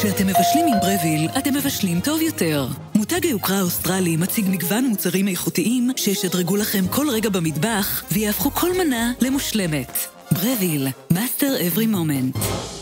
כשאתם מבשלים עם ברוויל, אתם מבשלים טוב יותר. מותג היוקרה האוסטרלי מציג מגוון מוצרים איכותיים שישדרגו לכם כל רגע במטבח ויהפכו כל מנה למושלמת. ברוויל, Master Every Moment.